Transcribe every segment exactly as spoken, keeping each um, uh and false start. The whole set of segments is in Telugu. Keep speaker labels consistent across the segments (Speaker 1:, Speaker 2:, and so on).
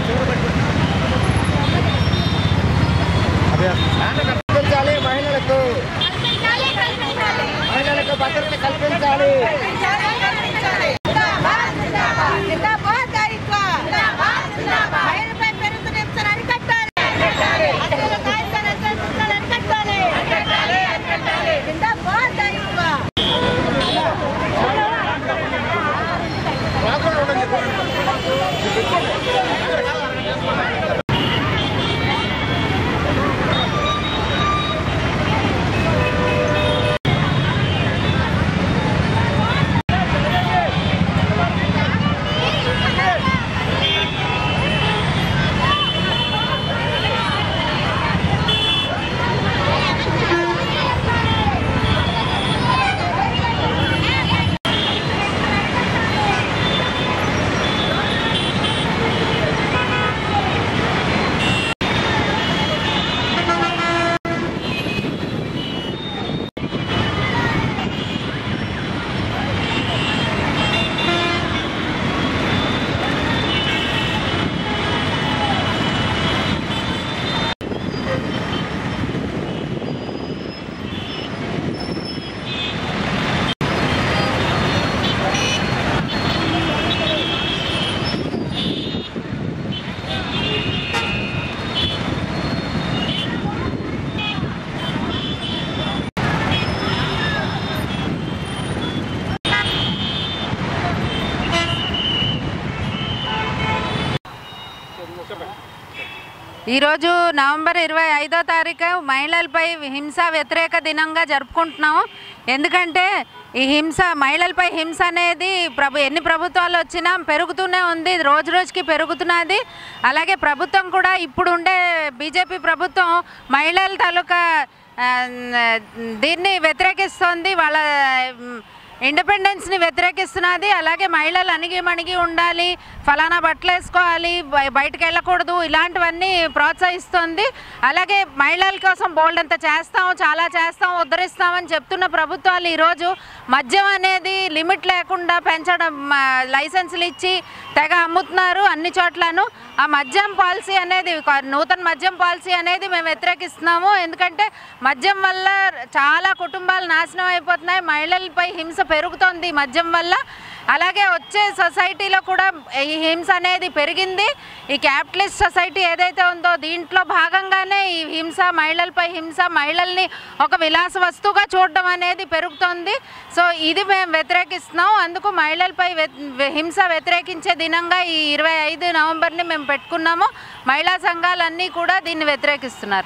Speaker 1: కల్పించాలి మహిళలకు మహిళలకు భద్రత కల్పించాలి.
Speaker 2: ఈరోజు నవంబర్ ఇరవై ఐదో తారీఖు మహిళలపై హింస వ్యతిరేక దినంగా జరుపుకుంటున్నాము. ఎందుకంటే ఈ హింస మహిళలపై హింస అనేది ప్రభు ఎన్ని ప్రభుత్వాలు వచ్చినా పెరుగుతూనే ఉంది, రోజు రోజుకి పెరుగుతున్నది. అలాగే ప్రభుత్వం కూడా ఇప్పుడు ఉండే బీజేపీ ప్రభుత్వం మహిళల తాలూకా దీన్ని వ్యతిరేకిస్తోంది, వాళ్ళ ఇండిపెండెన్స్ని వ్యతిరేకిస్తున్నది. అలాగే మహిళలు అణిగి మణిగి ఉండాలి, ఫలానా బట్టలు వేసుకోవాలి, బయటకు వెళ్ళకూడదు, ఇలాంటివన్నీ ప్రోత్సహిస్తుంది. అలాగే మహిళల కోసం బోల్డ్ అంత చేస్తాం, చాలా చేస్తాం, ఉద్ధరిస్తామని చెప్తున్న ప్రభుత్వాలు ఈరోజు మద్యం అనేది లిమిట్ లేకుండా పెంచడం, లైసెన్సులు ఇచ్చి తెగ అమ్ముతున్నారు అన్ని చోట్లను. ఆ మద్యం పాలసీ అనేది, నూతన మద్యం పాలసీ అనేది మేము వ్యతిరేకిస్తున్నాము. ఎందుకంటే మద్యం వల్ల చాలా కుటుంబాలు నాశనం అయిపోతున్నాయి, మహిళలపై హింస పెరుగుతోంది మద్యం వల్ల. అలాగే వచ్చే సొసైటీలో కూడా ఈ హింస అనేది పెరిగింది. ఈ క్యాపిటలిస్ట్ సొసైటీ ఏదైతే ఉందో దీంట్లో భాగంగానే ఈ హింస, మహిళలపై హింస, మహిళల్ని ఒక విలాస వస్తువుగా చూడడం అనేది పెరుగుతోంది. సో ఇది మేము వ్యతిరేకిస్తున్నాం. అందుకు మహిళలపై హింస వ్యతిరేకించే దినంగా ఈ ఇరవై ఐదు నవంబర్ని మేము పెట్టుకున్నాము. మహిళా సంఘాలన్నీ కూడా దీన్ని వ్యతిరేకిస్తున్నారు.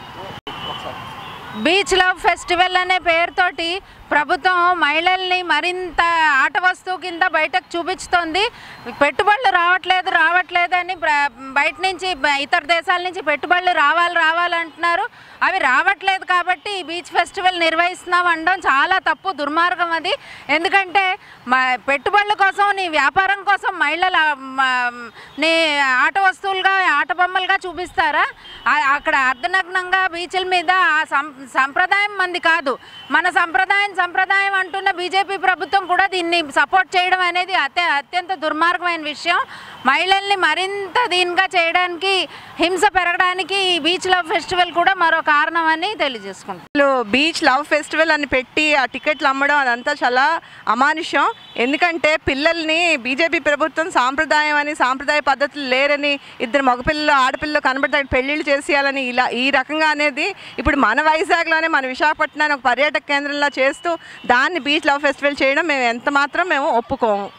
Speaker 2: బీచ్ లవ్ ఫెస్టివల్ అనే పేరుతోటి ప్రభుత్వం మహిళల్ని మరింత ఆట వస్తువు కింద బయటకు చూపిస్తోంది. పెట్టుబడులు రావట్లేదు రావట్లేదు అని బయట నుంచి ఇతర దేశాల నుంచి పెట్టుబడులు రావాలి రావాలంటున్నారు. అవి రావట్లేదు కాబట్టి ఈ బీచ్ ఫెస్టివల్ నిర్వహిస్తున్నాం అనడం చాలా తప్పు, దుర్మార్గం అది. ఎందుకంటే పెట్టుబడుల కోసం, నీ వ్యాపారం కోసం మహిళలు నీ ఆట వస్తువులుగా, ఆట బొమ్మలుగా చూపిస్తారా? అక్కడ అర్ధనగ్నంగా బీచ్ల మీద ఆ సంప్రదాయం మంది కాదు. మన సంప్రదాయం సంప్రదాయం అంటున్న బీజేపీ ప్రభుత్వం కూడా దీన్ని సపోర్ట్ చేయడం అనేది అత్య అత్యంత దుర్మార్గమైన విషయం. మహిళల్ని మరింత దీనిగా చేయడానికి, హింస పెరగడానికి ఈ బీచ్ లవ్ ఫెస్టివల్ కూడా మరో కారణం అని తెలియజేసుకుంటాం.
Speaker 3: బీచ్ లవ్ ఫెస్టివల్ అని పెట్టి ఆ టికెట్లు అమ్మడం అదంతా చాలా అమానుష్యం. ఎందుకంటే పిల్లల్ని బీజేపీ ప్రభుత్వం సాంప్రదాయం అని, సాంప్రదాయ పద్ధతులు లేరని, ఇద్దరు మగపిల్లలు ఆడపిల్లలు కనబడతాడు పెళ్ళిళ్ళు చేసేయాలని ఇలా ఈ రకంగా అనేది ఇప్పుడు మన వైజాగ్లోనే, మన విశాఖపట్నాన్ని ఒక పర్యాటక కేంద్రంలో చేస్తూ దాన్ని బీచ్ లవ్ ఫెస్టివల్ చేయడం మేము ఎంత మాత్రం మేము ఒప్పుకోము.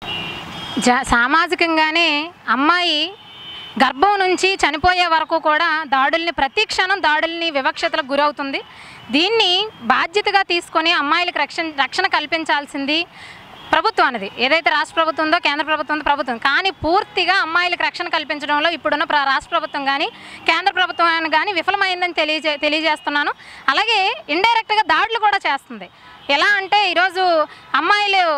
Speaker 4: సామాజికంగానే అమ్మాయి గర్భం నుంచి చనిపోయే వరకు కూడా దాడుల్ని, ప్రతి క్షణం దాడుల్ని, వివక్షతలకు గురవుతుంది. దీన్ని బాధ్యతగా తీసుకొని అమ్మాయిలకు రక్షణ రక్షణ కల్పించాల్సింది ప్రభుత్వం అనేది, ఏదైతే రాష్ట్ర ప్రభుత్వం ఉందో, కేంద్ర ప్రభుత్వం ఉందో ప్రభుత్వం. కానీ పూర్తిగా అమ్మాయిలకు రక్షణ కల్పించడంలో ఇప్పుడున్న రాష్ట్ర ప్రభుత్వం కానీ కేంద్ర ప్రభుత్వం కానీ విఫలమైందని తెలియజే తెలియజేస్తున్నాను. అలాగే ఇండైరెక్ట్గా దాడులు కూడా చేస్తుంది. ఎలా అంటే ఈరోజు అమ్మాయిలు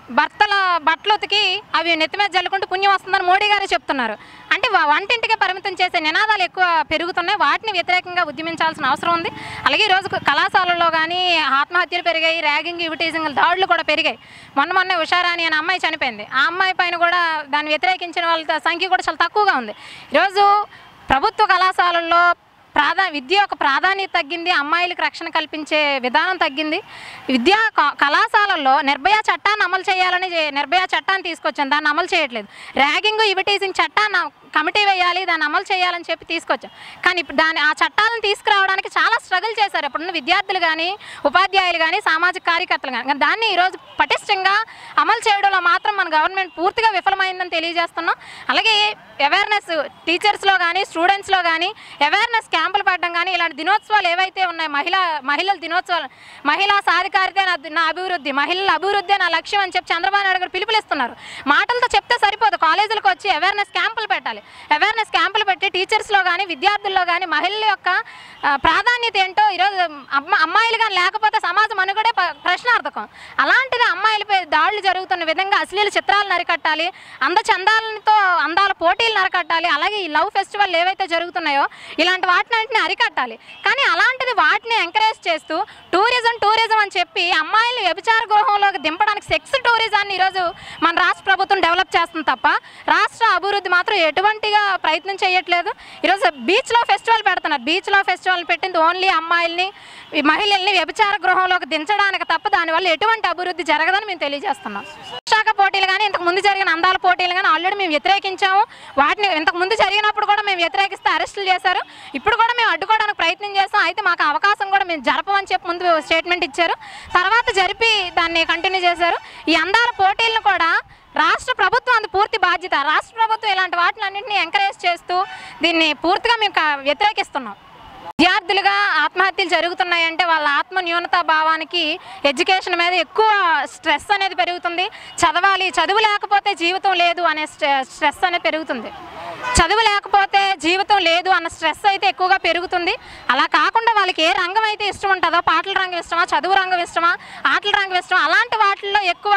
Speaker 4: భర్తల బట్టలు ఉతికి అవి నెత్తి మీద జల్లుకుంటూ పుణ్యం వస్తుందని మోడీ గారు చెప్తున్నారు. అంటే వంటింటికే పరిమితం చేసే నినాదాలు ఎక్కువ పెరుగుతున్నాయి. వాటిని వ్యతిరేకంగా ఉద్యమించాల్సిన అవసరం ఉంది. అలాగే ఈరోజు కళాశాలల్లో కానీ ఆత్మహత్యలు పెరిగాయి, ర్యాగింగ్, ఇవిటీజింగ్ దాడులు కూడా పెరిగాయి. మొన్న మొన్న ఉషారాణి అనే అమ్మాయి చనిపోయింది. ఆ అమ్మాయి పైన కూడా దాన్ని వ్యతిరేకించిన వాళ్ళ సంఖ్య కూడా చాలా తక్కువగా ఉంది. ఈరోజు ప్రభుత్వ కళాశాలల్లో ప్రాధా విద్య యొక్క ప్రాధాన్యత తగ్గింది, అమ్మాయిలకు రక్షణ కల్పించే విధానం తగ్గింది. విద్యా కళాశాలల్లో నిర్భయ చట్టాన్ని అమలు చేయాలని నిర్భయ చట్టాన్ని తీసుకొచ్చాను, దాన్ని అమలు చేయట్లేదు. ర్యాగింగ్, ఇవిటీజింగ్ చట్టాన్ని కమిటీ వేయాలి, దాన్ని అమలు చేయాలని చెప్పి తీసుకొచ్చాం. కానీ ఇప్పుడు దాని ఆ చట్టాలను తీసుకురావడానికి చాలా స్ట్రగుల్ చేశారు ఇప్పుడున్న విద్యార్థులు కానీ, ఉపాధ్యాయులు కానీ, సామాజిక కార్యకర్తలు కానీ. దాన్ని ఈరోజు పటిష్టంగా అమలు చేయడంలో మాత్రం మన గవర్నమెంట్ పూర్తిగా విఫలమైందని తెలియజేస్తున్నాం. అలాగే అవేర్నెస్ టీచర్స్లో కానీ, స్టూడెంట్స్లో కానీ అవేర్నెస్ క్యాంపులు పెట్టడం కానీ, ఇలాంటి దినోత్సవాలు ఏవైతే ఉన్నాయో, మహిళా మహిళల దినోత్సవాలు, మహిళా సాధికారితే నా నా అభివృద్ధి, మహిళల అభివృద్ధి నా లక్ష్యం అని చెప్పి చంద్రబాబు నాయుడు గారు పిలుపునిస్తున్నారు. మాటలతో చెప్తే సరిపోదు, కాలేజీలకు వచ్చి అవేర్నెస్ క్యాంపులు పెట్టాలి. అవేర్నెస్ క్యాంపులు పెట్టి టీచర్స్లో కానీ, విద్యార్థుల్లో కానీ మహిళల యొక్క ప్రాధాన్యత ఏంటో ఈరోజు అమ్మ అమ్మాయిలు కానీ లేకపోతే సమాజం మనుగడే ప్రశ్నార్థకం. అలాంటిది అమ్మాయిలపై దాడులు జరుగుతున్న విధంగా అశ్లీల చిత్రాలను అరికట్టాలి, అందచందాలతో అందాల పోటీలను అరికట్టాలి. అలాగే ఈ లవ్ ఫెస్టివల్ ఏవైతే జరుగుతున్నాయో ఇలాంటి వాటిని అరికట్టాలి. కానీ అలాంటిది వాటిని ఎంకరేజ్ చేస్తూ టూరిజం టూరిజం అని చెప్పి అమ్మాయిలు వ్యభిచార గృహంలోకి దింపడానికి సెక్స్ టూరిజాన్ని ఈరోజు మన రాష్ట్ర ప్రభుత్వం డెవలప్ చేస్తుంది తప్ప రాష్ట్ర అభివృద్ధి మాత్రం ఎటువంటిగా ప్రయత్నం చేయట్లేదు. ఈరోజు బీచ్లో ఫెస్టివల్ పెడుతున్నారు. బీచ్లో ఫెస్టివల్ పెట్టింది ఓన్లీ అమ్మాయిల్ని, మహిళల్ని వ్యభిచార గృహంలోకి దించడానికి తప్ప దానివల్ల ఎటువంటి అభివృద్ధి జరగదని మేము తెలియజేస్తున్నాం. శాఖ పోటీలు కానీ, ఇంతకు ముందు జరిగిన అందాల పోటీలు కానీ ఆల్రెడీ మేము వ్యతిరేకించాము. వాటిని ఇంతకు ముందు జరిగినప్పుడు కూడా మేము వ్యతిరేకిస్తే అరెస్టులు చేశారు. ఇప్పుడు కూడా మేము అడ్డుకోవడానికి ప్రయత్నం చేస్తాం. అయితే మాకు అవకాశం కూడా మేము జరపమని చెప్పి ముందు స్టేట్మెంట్ ఇచ్చారు, తర్వాత జరిపి దాన్ని కంటిన్యూ చేశారు. ఈ అందాల పోటీలను కూడా రాష్ట్ర ప్రభుత్వం అందు పూర్తి బాధ్యత. రాష్ట్ర ప్రభుత్వం ఇలాంటి వాటిని అన్నింటినీ ఎంకరేజ్ చేస్తూ దీన్ని పూర్తిగా మేము వ్యతిరేకిస్తున్నాం. విద్యార్థులుగా ఆత్మహత్యలు జరుగుతున్నాయంటే వాళ్ళ ఆత్మ న్యూనతా భావానికి, ఎడ్యుకేషన్ మీద ఎక్కువ స్ట్రెస్ అనేది పెరుగుతుంది. చదవాలి, చదువు లేకపోతే జీవితం లేదు అనే స్ట్రెస్ అనేది పెరుగుతుంది. చదువు లేకపోతే జీవితం లేదు అన్న స్ట్రెస్ అయితే ఎక్కువగా పెరుగుతుంది. అలా కాకుండా వాళ్ళకి ఏ రంగం అయితే ఇష్టం ఉంటుందో, పాటల రంగం ఇష్టమా, చదువు రంగం ఇష్టమా, ఆటల రంగం ఇష్టమా, అలాంటి వాటిల్లో ఎక్కువ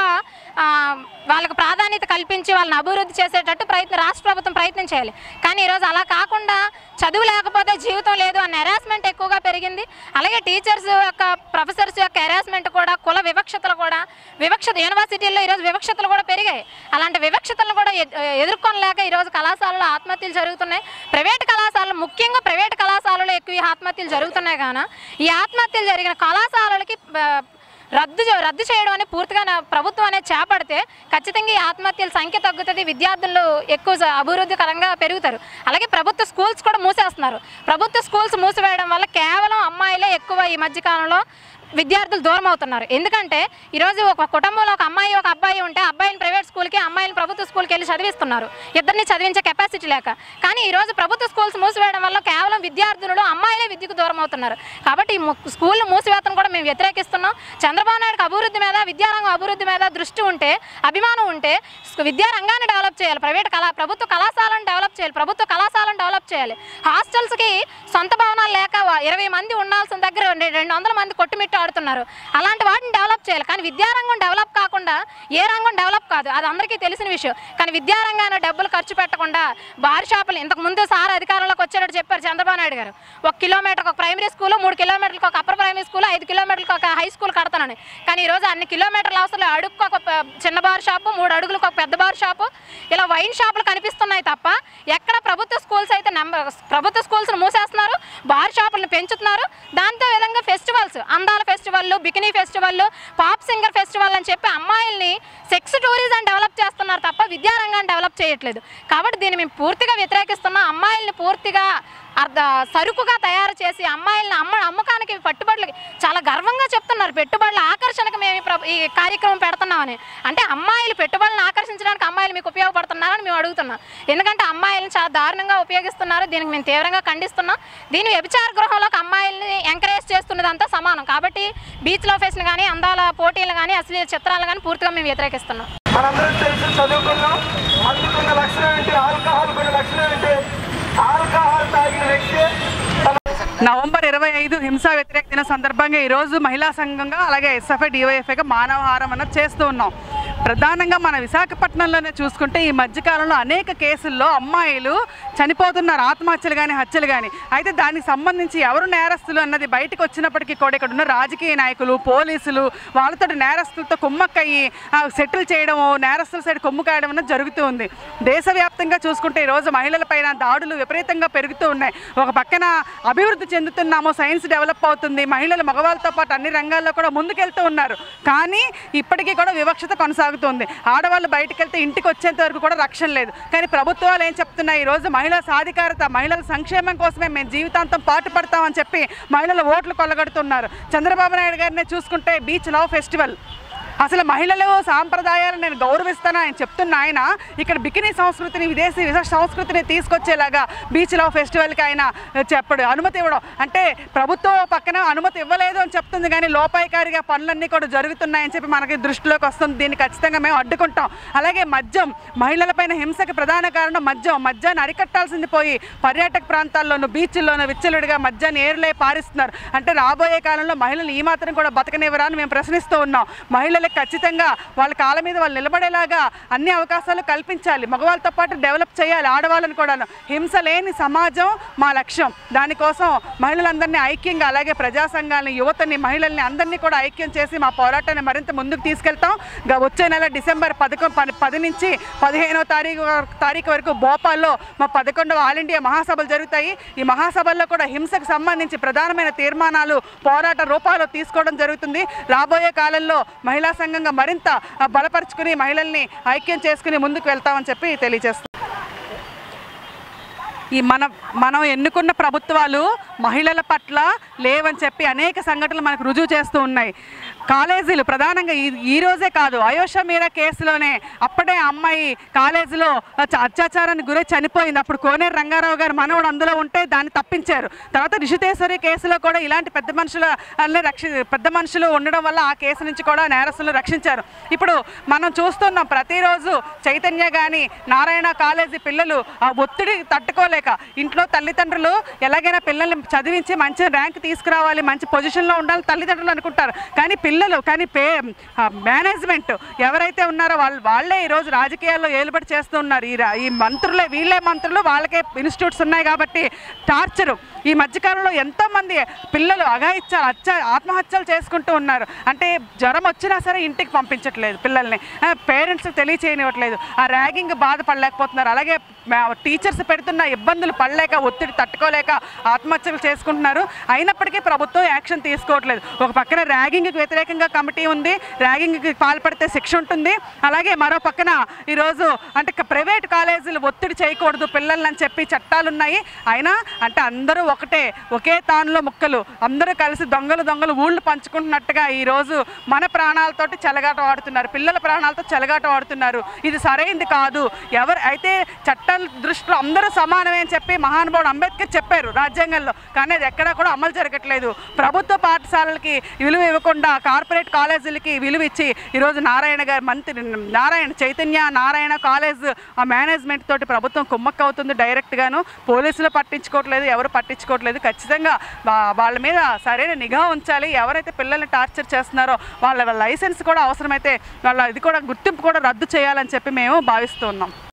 Speaker 4: వాళ్ళకు ప్రాధాన్యత కల్పించి వాళ్ళని అభివృద్ధి చేసేటట్టు ప్రయత్నం రాష్ట్ర ప్రభుత్వం ప్రయత్నం చేయాలి. కానీ ఈరోజు అలా కాకుండా చదువు లేకపోతే జీవితం లేదు అన్న హెరాస్మెంట్ ఎక్కువగా పెరిగింది. అలాగే టీచర్స్ యొక్క, ప్రొఫెసర్స్ యొక్క హెరాస్మెంట్ కూడా, కుల వివక్షతలు కూడా, వివక్షత యూనివర్సిటీల్లో ఈరోజు వివక్షతలు కూడా పెరిగాయి. అలాంటి వివక్షతలను కూడా ఎదుర్కొనలేక ఈరోజు కళాశాలలో ఆత్మహత్యలు జరుగుతున్నాయి. ప్రైవేట్ కళాశాలలు, ముఖ్యంగా ప్రైవేట్ కళాశాలలో ఎక్కువ ఆత్మహత్యలు జరుగుతున్నాయి. కానీ ఈ ఆత్మహత్యలు జరిగిన కళాశాలలకి రద్దు రద్దు చేయడం అని పూర్తిగా ప్రభుత్వం అనేది చేపడితే ఖచ్చితంగా ఈ ఆత్మహత్యల సంఖ్య తగ్గుతుంది, విద్యార్థులు ఎక్కువ అభివృద్ధికరంగా పెరుగుతారు. అలాగే ప్రభుత్వ స్కూల్స్ కూడా మూసేస్తున్నారు. ప్రభుత్వ స్కూల్స్ మూసివేయడం వల్ల కేవలం అమ్మాయిలే ఎక్కువ ఈ మధ్యకాలంలో విద్యార్థులు దూరం అవుతున్నారు. ఎందుకంటే ఈరోజు ఒక కుటుంబంలో ఒక అమ్మాయి, ఒక అబ్బాయి ఉంటే అబ్బాయిని ప్రైవేట్ స్కూల్కి, అమ్మాయిని ప్రభుత్వ స్కూల్కి వెళ్ళి చదివిస్తున్నారు, ఇద్దరిని చదివించే కెపాసిటీ లేక. కానీ ఈరోజు ప్రభుత్వ స్కూల్స్ మూసివేయడం వల్ల కేవలం విద్యార్థులు, అమ్మాయిలే విద్యకు దూరం అవుతున్నారు. కాబట్టి ఈ స్కూళ్ళు మూసివేతను కూడా మేము వ్యతిరేకిస్తున్నాం. చంద్రబాబు నాయుడుకి అభివృద్ధి మీద, విద్యారంగం అభివృద్ధి మీద దృష్టి ఉంటే, అభిమానం ఉంటే విద్యారంగాన్ని డెవలప్ చేయాలి, ప్రైవేట్ కళా ప్రభుత్వ కళాశాలను డెవలప్ చేయాలి, ప్రభుత్వ కళాశాలను డెవలప్ చేయాలి. హాస్టల్స్కి సొంత భవనాలు లేక ఇరవై మంది ఉండాల్సిన దగ్గర రెండు వందల మంది కొట్టుమిట్టు ఆడుతున్నారు. అలాంటి వాటిని డెవలప్ చేయాలి. కానీ విద్యారంగం డెవలప్ కాకుండా ఏ రంగం డెవలప్ కాదు, అది అందరికీ తెలిసిన విషయం. కానీ విద్యారంగాన్ని డబ్బులు ఖర్చు పెట్టకుండా బార్ షాపులు, ఇంతకు ముందు సార్ అధికారంలోకి వచ్చారని చెప్పారు చంద్రబాబు నాయుడు గారు, ఒక కిలోమీటర్కి ఒక ప్రైమరీ స్కూల్, మూడు కిలోమీటర్లకు ఒక అప్పర్ ప్రైమరీ స్కూల్, ఐదు కిలోమీటర్లకు ఒక హై స్కూల్ కడతానని. కానీ ఈరోజు అన్ని కిలోమీటర్ల అవసరం అడుగుకు ఒక చిన్న బార్ షాపు, మూడు అడుగులకు ఒక పెద్ద బార్ షాపు, ఇలా వైన్ షాపులు కనిపిస్తున్నాయి తప్ప ఎక్కడ ప్రభుత్వ స్కూల్స్ అయితే నెంబర్ ప్రభుత్వ స్కూల్స్ను మూసేస్తున్నారు, బార్ షాపులను పెంచుతున్నారు. దాంతో విధంగా ఫెస్టివల్స్, అందాల festival, bikini festival, pop singer festival అని చెప్పి అమ్మాయిల్ని సెక్స్ టూరిజం డెవలప్ చేస్తున్నారు తప్ప విద్యారంగాన్ని డెవలప్ చేయట్లేదు. కాబట్టి దీన్ని మేము పూర్తిగా వ్యతిరేకిస్తున్నాం. అమ్మాయిల్ని పూర్తిగా అర్ధ సరుకుగా తయారు చేసి అమ్మాయిలను అమ్మ అమ్మకానికి పట్టుబడులకి చాలా గర్వంగా చెప్తున్నారు. పెట్టుబడుల ఆకర్షణకు మేము ఈ కార్యక్రమం పెడుతున్నామని. అంటే అమ్మాయిలు పెట్టుబడులను ఆకర్షించడానికి అమ్మాయిలు మీకు ఉపయోగపడుతున్నారని మేము అడుగుతున్నాం. ఎందుకంటే అమ్మాయిలను చాలా దారుణంగా ఉపయోగిస్తున్నారు. దీనికి మేము తీవ్రంగా ఖండిస్తున్నాం. దీని వ్యభిచార గృహంలోకి అమ్మాయిల్ని ఎంకరేజ్ చేస్తున్నదంతా సమానం. కాబట్టి బీచ్లో ఫెస్ట్ని కానీ, అందాల పోటీలు కానీ, అశ్లీల చిత్రాలు కానీ పూర్తిగా మేము వ్యతిరేకిస్తున్నాం.
Speaker 5: మనందరం తెలిసి చదువుకున్నాం. అందుకున్న లక్షణం ఏంటి, ఆల్కహాల్ కొన్ని లక్షణం ఏంటి, ఆల్కహాల్ తాగిన వ్యక్తి.
Speaker 3: నవంబర్ ఇరవై ఐదు హింసా వ్యతిరేక దిన సందర్భంగా ఈరోజు మహిళా సంఘంగా అలాగే ఎస్ఎఫ్ఐ డివైఎఫ్ఐగా మానవహారం అన్నది చేస్తూ ఉన్నాం.
Speaker 6: ప్రధానంగా మన విశాఖపట్నంలోనే చూసుకుంటే ఈ మధ్యకాలంలో అనేక కేసుల్లో అమ్మాయిలు చనిపోతున్నారు, ఆత్మహత్యలు కానీ హత్యలు కానీ. అయితే దానికి సంబంధించి ఎవరు నేరస్తులు అన్నది బయటకు వచ్చినప్పటికీ కూడా ఇక్కడ ఉన్న రాజకీయ నాయకులు, పోలీసులు వాళ్ళతో నేరస్తులతో కుమ్మక్కయ్యి సెటిల్ చేయడము, నేరస్తుల సైడ్ కొమ్ము కాయడం అన్నది జరుగుతూ ఉంది. దేశవ్యాప్తంగా చూసుకుంటే ఈరోజు మహిళలపైన దాడులు విపరీతంగా పెరుగుతూ ఉన్నాయి. ఒక పక్కన అభివృద్ధి చెందుతున్నాము, సైన్స్ డెవలప్ అవుతుంది, మహిళలు మగవాళ్ళతో పాటు అన్ని రంగాల్లో కూడా ముందుకెళ్తూ ఉన్నారు. కానీ ఇప్పటికీ కూడా వివక్షత కొనసాగుతుంది. ఆడవాళ్ళు బయటకు వెళ్తే ఇంటికి వచ్చేంత వరకు కూడా రక్షణ లేదు. కానీ ప్రభుత్వాలు ఏం చెప్తున్నాయి, ఈరోజు మహిళా సాధికారత, మహిళల సంక్షేమం కోసమే మేము జీవితాంతం పాటుపడతామని చెప్పి మహిళల ఓట్లు కొల్లగొడుతున్నారు. చంద్రబాబు నాయుడు గారినే చూసుకుంటే బీచ్ లవ్ ఫెస్టివల్, అసలు మహిళలు సాంప్రదాయాలను నేను గౌరవిస్తాను ఆయన చెప్తున్న ఆయన ఇక్కడ బికినీ సంస్కృతిని, విదేశీ సంస్కృతిని తీసుకొచ్చేలాగా బీచ్ లవ్ ఫెస్టివల్కి ఆయన చెప్పడు, అనుమతి ఇవ్వడం. అంటే ప్రభుత్వం పక్కన అనుమతి ఇవ్వలేదు అని చెప్తుంది, కానీ లోపాయికారిగా పనులన్నీ కూడా జరుగుతున్నాయని చెప్పి మనకి దృష్టిలోకి వస్తుంది. దీన్ని ఖచ్చితంగా మేము అడ్డుకుంటాం. అలాగే మద్యం, మహిళలపైన హింసకి ప్రధాన కారణం మద్యం. మద్యాన్ని అరికట్టాల్సింది పోయి పర్యాటక ప్రాంతాల్లోనూ బీచ్ల్లోనూ విచ్చలుడిగా మద్యాన్ని ఏరులే పారిస్తున్నారు. అంటే రాబోయే కాలంలో మహిళలు ఈ మాత్రం కూడా బతకనివ్వరా అని మేము ప్రశ్నిస్తూ ఉన్నాం. మహిళలకు ఖచ్చితంగా వాళ్ళ కాళ్ళ మీద వాళ్ళు నిలబడేలాగా అన్ని అవకాశాలు కల్పించాలి, మగవాళ్ళతో పాటు డెవలప్ చేయాలి ఆడవాళ్ళని కూడా. హింస లేని సమాజం మా లక్ష్యం. దానికోసం మహిళలందరినీ ఐక్యంగా, అలాగే ప్రజా సంఘాలని, యువతని, మహిళల్ని అందరినీ కూడా ఐక్యం చేసి మా పోరాటాన్ని మరింత ముందుకు తీసుకెళ్తాం. వచ్చే నెల డిసెంబర్ పదకొ పది నుంచి పదిహేనో తారీఖు తారీఖు వరకు భోపాల్లో మా పదకొండవ ఆల్ ఇండియా మహాసభలు జరుగుతాయి. ఈ మహాసభల్లో కూడా హింసకు సంబంధించి ప్రధానమైన తీర్మానాలు, పోరాట రూపాలు తీసుకోవడం జరుగుతుంది. రాబోయే కాలంలో మహిళా సంఘంగా మరింత బలపరుచుకుని మహిళల్ని ఐక్యం చేసుకుని ముందుకు వెళ్తామని చెప్పి తెలియజేస్తాం. ఈ మన మనం ఎన్నుకున్న ప్రభుత్వాలు మహిళల పట్ల లేవని చెప్పి అనేక సంఘటనలు మనకు రుజువు చేస్తూ ఉన్నాయి. కాలేజీలు ప్రధానంగా ఈ ఈరోజే కాదు, అయోషా మీరా కేసులోనే అప్పుడే అమ్మాయి కాలేజీలో అత్యాచారానికి గురై చనిపోయింది. అప్పుడు కోనేరు రంగారావు గారు మనవడు అందులో ఉంటే దాన్ని తప్పించారు. తర్వాత రిషితేశ్వరి కేసులో కూడా ఇలాంటి పెద్ద మనుషుల రక్షి పెద్ద మనుషులు ఉండడం వల్ల ఆ కేసు నుంచి కూడా నేరస్తులు రక్షించారు. ఇప్పుడు మనం చూస్తున్నాం ప్రతిరోజు చైతన్య కానీ నారాయణ కాలేజీ పిల్లలు ఆ ఒత్తిడి తట్టుకోలేక ఇంట్లో తల్లిదండ్రులు ఎలాగైనా పిల్లల్ని చదివించి మంచి ర్యాంక్ తీసుకురావాలి, మంచి పొజిషన్లో ఉండాలి తల్లిదండ్రులు అనుకుంటారు. కానీ పిల్లలు కానీ పే మేనేజ్మెంట్ ఎవరైతే ఉన్నారో వాళ్ళు వాళ్ళే ఈరోజు రాజకీయాల్లో ఏలుబడి చేస్తూ ఉన్నారు. ఈ ఈ మంత్రులే వీళ్ళే మంత్రులు, వాళ్ళకే ఇన్స్టిట్యూట్స్ ఉన్నాయి కాబట్టి టార్చరు. ఈ మధ్యకాలంలో ఎంతోమంది పిల్లలు అఘాయిత్యాలు హత్య ఆత్మహత్యలు చేసుకుంటూ ఉన్నారు. అంటే జ్వరం వచ్చినా సరే ఇంటికి పంపించట్లేదు పిల్లల్ని, పేరెంట్స్కి తెలియచేయనివ్వట్లేదు. ఆ ర్యాగింగ్ బాధపడలేకపోతున్నారు. అలాగే టీచర్స్ పెడుతున్న ఇబ్బందులు పడలేక, ఒత్తిడి తట్టుకోలేక ఆత్మహత్యలు చేసుకుంటున్నారు. అయినప్పటికీ ప్రభుత్వం యాక్షన్ తీసుకోవట్లేదు. ఒక పక్కన ర్యాగింగ్కి వ్యతిరేకంగా కమిటీ ఉంది, ర్యాగింగ్కి పాల్పడితే శిక్ష ఉంటుంది. అలాగే మరో పక్కన ఈరోజు అంటే ప్రైవేట్ కాలేజీలు ఒత్తిడి చేయకూడదు పిల్లలని చెప్పి చట్టాలు ఉన్నాయి. అయినా అంటే అందరూ ఒకటే, ఒకే తానులో ముక్కలు, అందరూ కలిసి దొంగలు దొంగలు ఊళ్ళు పంచుకుంటున్నట్టుగా ఈరోజు మన ప్రాణాలతోటి చెలగాట ఆడుతున్నారు, పిల్లల ప్రాణాలతో చెలగాట ఆడుతున్నారు. ఇది సరైంది కాదు. ఎవరు అయితే చట్టాల దృష్టిలో అందరూ సమానమే అని చెప్పి మహానుభావుడు అంబేద్కర్ చెప్పారు రాజ్యాంగంలో, కానీ అది ఎక్కడా కూడా అమలు జరగట్లేదు. ప్రభుత్వ పాఠశాలలకి విలువ ఇవ్వకుండా కార్పొరేట్ కాలేజీలకి విలువ ఇచ్చి ఈరోజు నారాయణ గారు మంత్రి నారాయణ చైతన్య నారాయణ కాలేజ్ ఆ మేనేజ్మెంట్ తోటి ప్రభుత్వం కుమ్మక్క అవుతుంది డైరెక్ట్గాను. పోలీసులు పట్టించుకోవట్లేదు, ఎవరు పట్టించుకోవట్లేదు. ఖచ్చితంగా వాళ్ళ మీద సరైన నిఘా ఉంచాలి. ఎవరైతే పిల్లల్ని టార్చర్ చేస్తున్నారో వాళ్ళ లైసెన్స్ కూడా అవసరమైతే వాళ్ళ ఇది కూడా గుర్తింపు కూడా రద్దు చేయాలని చెప్పి మేము భావిస్తూ ఉన్నాం.